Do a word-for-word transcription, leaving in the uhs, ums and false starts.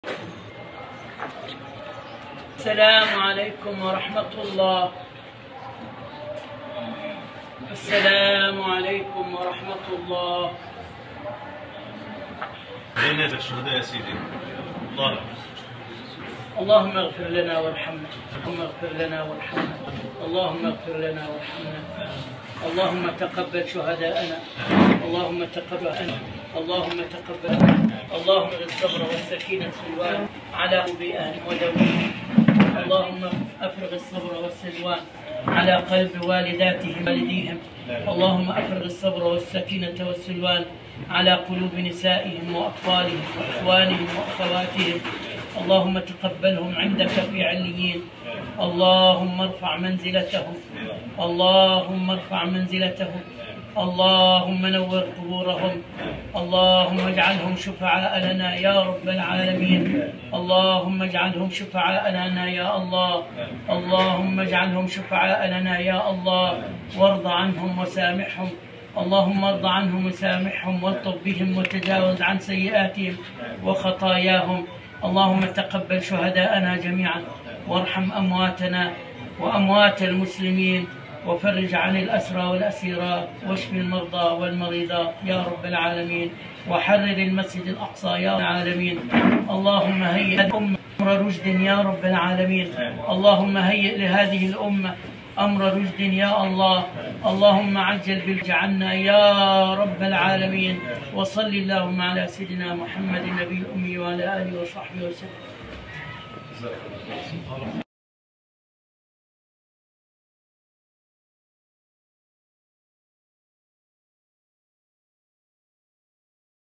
السلام عليكم ورحمة الله. السلام عليكم ورحمة الله. بين الشهداء يا سيدي. الله اللهم اغفر لنا وارحمنا، اللهم اغفر لنا وارحمنا، اللهم اغفر لنا وارحمنا، اللهم تقبل شهداءنا، اللهم تقبل اللهم تقبل اللهم الصبر والسكينة والسلوان على أبيائهم ودويهم، اللهم افرغ الصبر والسلوان على قلب والداتهم والديهم، اللهم افرغ الصبر والسكينة والسلوان على قلوب نسائهم وأطفالهم وإخوانهم وأخواتهم، اللهم تقبلهم عندك في عليين، اللهم ارفع منزلتهم، اللهم ارفع منزلتهم، اللهم نور قبورهم، اللهم اجعلهم شفعاء لنا يا رب العالمين، اللهم اجعلهم شفعاء لنا يا الله، اللهم اجعلهم شفعاء لنا يا الله، وارض عنهم وسامحهم، اللهم ارض عنهم وسامحهم والطف بهم وتجاوز عن سيئاتهم وخطاياهم، اللهم تقبل شهداءنا جميعا وارحم أمواتنا وأموات المسلمين وفرج عن الأسرى والأسيرات واشف المرضى والمريضات يا رب العالمين، وحرر المسجد الأقصى يا رب العالمين، اللهم هيئ الأمة أمر رشد يا رب العالمين، اللهم هيئ لهذه الأمة أمر رشد يا الله، اللهم عجل بالجعلنا يا رب العالمين، وصل اللهم على سيدنا محمد النبي الأمي وعلى آله وصحبه وسلم.